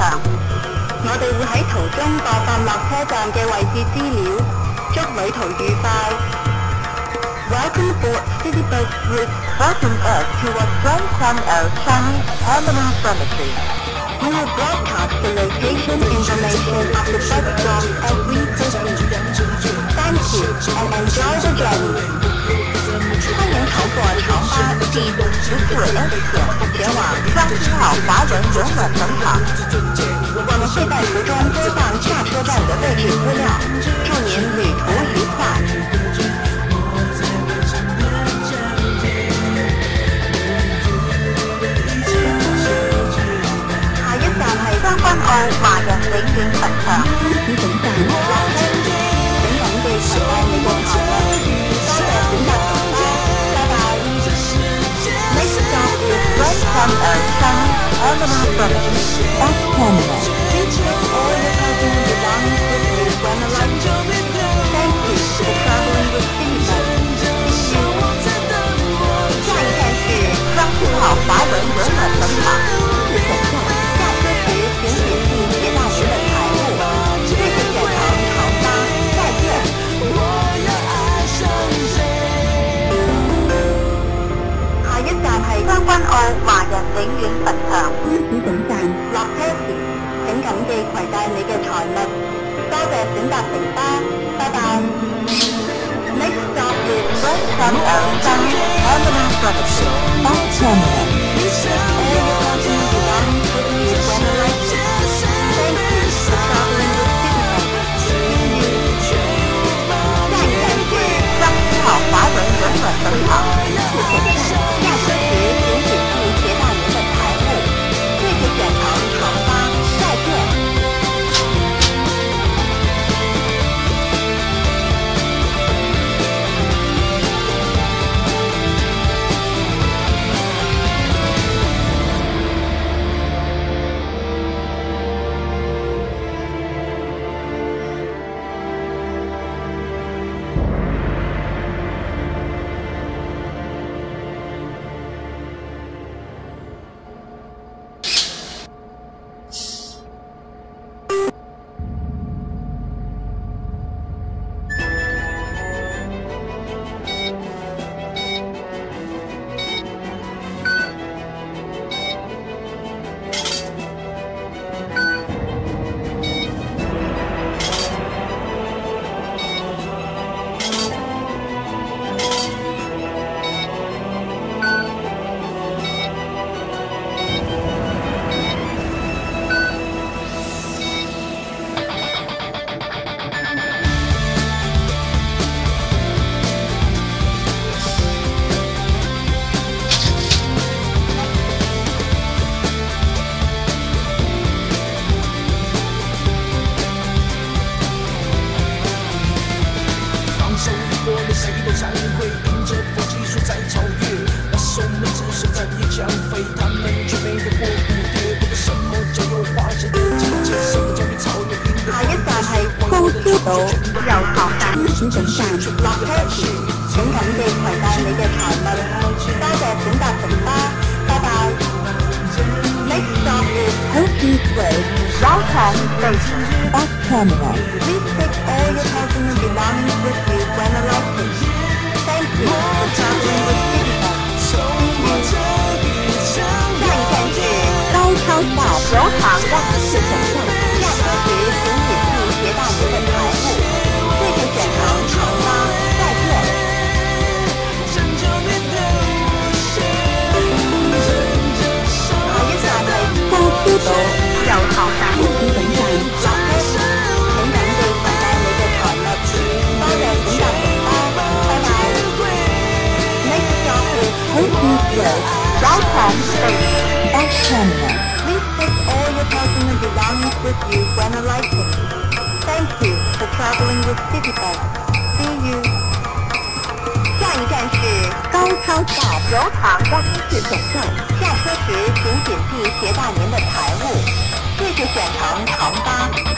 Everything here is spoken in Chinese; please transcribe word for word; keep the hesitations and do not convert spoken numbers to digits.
場。我哋會喺途中播放落車站嘅位置資料，祝旅途愉快。Welcome aboard City Bus Route Bottom Earth towards Guangzhou Shanghai Terminal Cemetery. We will broadcast the location information of the bus stop as we proceed. Thank you and enjoy the journey. 欢迎乘坐长巴第十四 S 前往双星号华人永远农场。我们会在途中播放下车站的位置资料，祝您旅途愉快。下一站係將軍澳華人永遠墳場。請等站落車時，請緊記攜帶你嘅財物。多謝選擇乘巴，拜拜。Next stop is Guangzhou Shanghai Terminal Cemetery. Bus Terminal. Please take all your personal belongings with you when arriving. Thank you for traveling with City Bus. See you. 下一站是双星号华人永远坟场。谢谢下下车时请谨记携带您的财物。谢谢选乘长巴，再见。下一站係將軍澳華人永遠墳場。請等站落車時，請緊記攜帶你嘅財物。多謝選擇乘巴，拜拜。Next stop is Guangzhou Shanghai Terminal Cemetery. Bus Terminal. Please take all your personal belongings with you when arriving. Thank you for traveling with City Bus. See you. 下一站是雙星號華人永遠墳場。謝謝站。下車時請謹記攜帶您的財物。謝謝選乘長巴，再見。請等站落車時，請緊記攜帶你嘅財物。多謝選擇乘巴，拜拜。Next stop is Hillside Road, Roughton Station, Bus Terminal. Please take all your personal belongings with you when arriving. Thank you for traveling with City Bus. See you. 下一站是高超大油塘站四城站。下車時請謹記攜帶您的財物。謝謝選乘長巴，再見。下一站係高速道油塘站請等站落車時，請緊記攜帶你嘅財物。多謝選擇乘巴，拜拜。Next stop is Hillside Road, Roughton Station, Bus Terminal. Please take all your personal belongings with you when arriving. Thank you for traveling with City Bus. See you. 下一站是高超大油塘站四城站。下车时请谨记携带您的财物。谢谢选乘长巴。